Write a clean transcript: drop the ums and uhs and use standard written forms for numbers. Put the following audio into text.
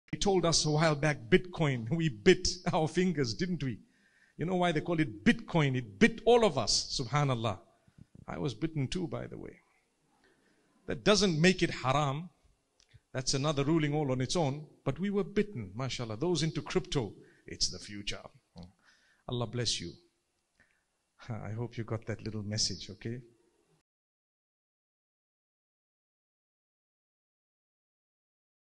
He told us a while back, Bitcoin. We bit our fingers, didn't we? You know why they call it Bitcoin? It bit all of us, subhanallah. I was bitten too, by the way. That doesn't make it haram. That's another ruling all on its own. But we were bitten, mashallah. Those into crypto, it's the future. Allah bless you. I hope you got that little message, okay?